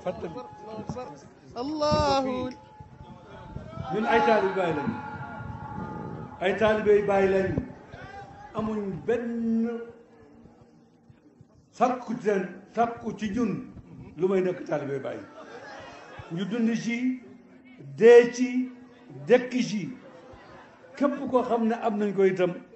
fàttali allahu ñun ay taalibe Baay lañu ay taalibe Baay lañu amuñ benn sàkku ci ñun lu may nekk taalibe Baay ñu dund ci dee ci dekk ci képp koo xam ne am nañ ko itam